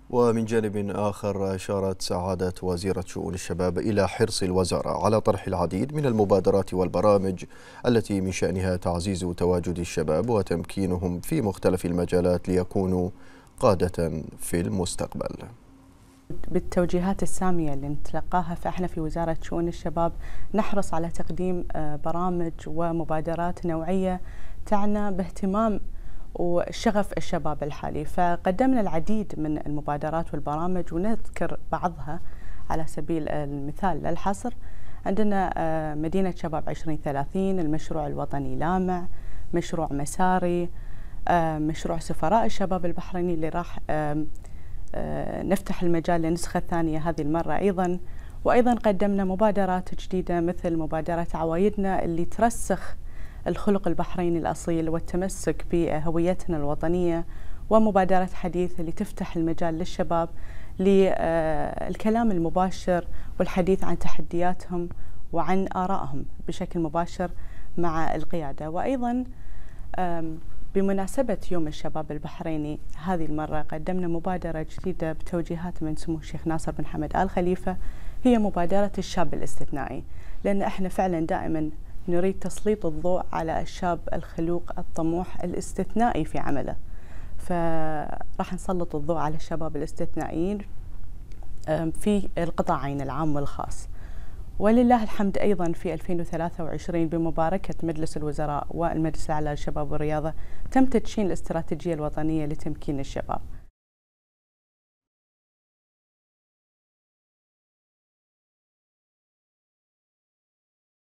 ومن جانب آخر أشارت سعادة وزيرة شؤون الشباب إلى حرص الوزارة على طرح العديد من المبادرات والبرامج التي من شأنها تعزيز تواجد الشباب وتمكينهم في مختلف المجالات ليكونوا قادة في المستقبل. بالتوجيهات السامية اللي نتلقاها، فإحنا في وزارة شؤون الشباب نحرص على تقديم برامج ومبادرات نوعية تعنى باهتمام وشغف الشباب الحالي. فقدمنا العديد من المبادرات والبرامج ونذكر بعضها على سبيل المثال للحصر. عندنا مدينة شباب 2030، المشروع الوطني لامع، مشروع مساري، مشروع سفراء الشباب البحريني اللي راح نفتح المجال للنسخة الثانية هذه المرة أيضا. وأيضا قدمنا مبادرات جديدة مثل مبادرة عوايدنا اللي ترسخ الخلق البحريني الأصيل والتمسك بهويتنا الوطنية، ومبادرة حديث اللي تفتح المجال للشباب للكلام المباشر والحديث عن تحدياتهم وعن آرائهم بشكل مباشر مع القيادة. وأيضا بمناسبة يوم الشباب البحريني هذه المرة قدمنا مبادرة جديدة بتوجيهات من سمو الشيخ ناصر بن حمد آل خليفة، هي مبادرة الشاب الاستثنائي، لأن احنا فعلا دائما نريد تسليط الضوء على الشاب الخلوق الطموح الاستثنائي في عمله. فراح نسلط الضوء على الشباب الاستثنائيين في القطاعين العام والخاص. ولله الحمد أيضا في 2023 بمباركة مجلس الوزراء والمجلس الأعلى للشباب والرياضة تم تدشين الاستراتيجية الوطنية لتمكين الشباب.